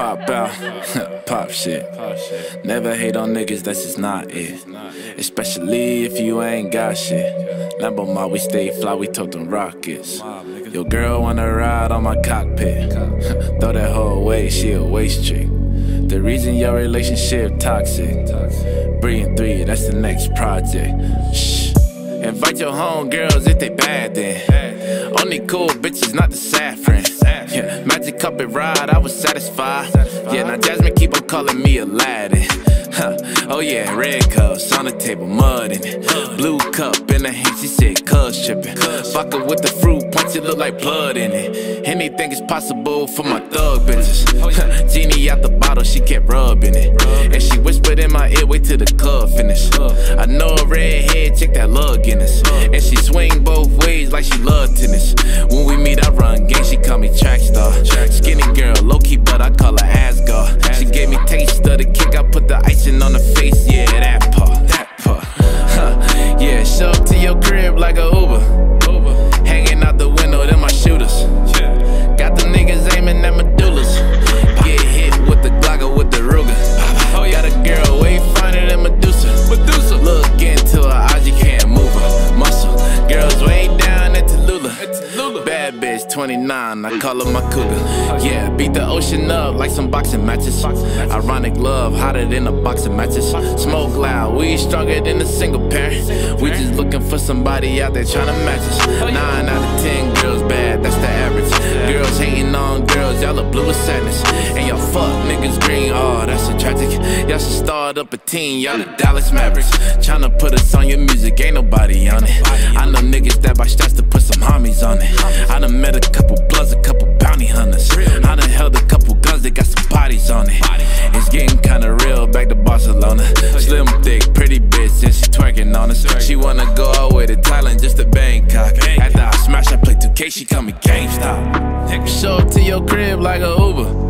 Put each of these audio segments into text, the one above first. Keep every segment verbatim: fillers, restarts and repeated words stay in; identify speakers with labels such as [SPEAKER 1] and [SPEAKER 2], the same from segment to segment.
[SPEAKER 1] Pop out, pop shit. Never hate on niggas, that's just not it. Especially if you ain't got shit. Lambo ma, we stay fly, we tote them rockets. Your girl wanna ride on my cockpit. Throw that hoe away, she a waste trick. The reason your relationship toxic. Breathing three, that's the next project. Shh. Invite your homegirls if they bad then. Only cool bitches, not the saffron. Yeah, magic carpet ride, I was satisfied. Yeah, now Jasmine keep on calling me Aladdin. Huh. Oh yeah, red cups on the table, mud in it. Blue cup in the hand, she said cuz trippin'. Vodka with the fruit punch, it look like blood in it. Anything is possible for my thug bitches. Genie out the bottle, she kept rubbing it. And she whispered in my ear, wait till the club finish. I know a redhead, check that lug Guinness. And she swing both ways like she love tennis. When we meet, I run game, she call me track star. Skinny girl, low-key, but I call her Asgard. She gave me taste of the kick, I put the icing on the face, yeah, that part, that part. Huh. Yeah, show up to your crib like a Uber. Uber. Hanging out the window, them my shooters. Yeah. Got them niggas aiming at medullas. Get hit with the Glock or with the Ruger. Oh, got a girl way finer than Medusa. Medusa. Look into her eyes, you can't move her. Muscle. Girls way down at Tallulah. Bad bitch, twenty-nine, I call her my cougar. Yeah, beat the ocean up like some boxing matches. Ironic love, hotter than a box of matches. Smoke loud, we stronger than a single parent. We just looking for somebody out there trying to match us. Nine out of ten girls bad, that's the average. Girls hating on girls, y'all are blue with sadness. And y'all fuck niggas green, oh, that's so tragic. Y'all should start up a team, y'all the Dallas Mavericks. Tryna put us on your music, ain't nobody on it. I know niggas that buy stats to put some homies on it. I done met a couple bloods, a couple bounty hunters. I done held a couple guns, they got some bodies on it. It's getting kinda real, back to Barcelona. Slim, thick, pretty bitch, and she twerking on us. She wanna go all the way to Thailand, just to Bangkok. After I smash, I play two K, she call me GameStop. Show up to your crib like a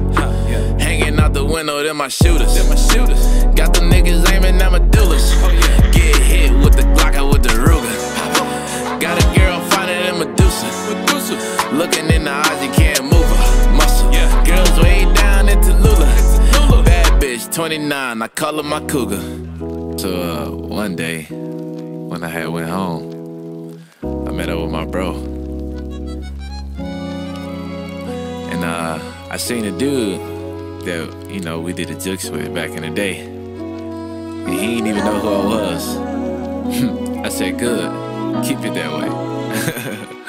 [SPEAKER 1] Uber. Hanging out the window, them my shooters. Got them niggas aiming at medullas. Get hit with the Glock or with the Ruger. Got a girl finer than Medusa. Looking in the eyes, you can't move her. Muscle. Girls way down in Tallulah. Bad bitch, twenty-nine, I call her my cougar. So uh, one day, when I had went home, I met up with my bro. And uh, I seen a dude that, you know, we did the jokes with back in the day. And he didn't even know who I was. I said, good, keep it that way.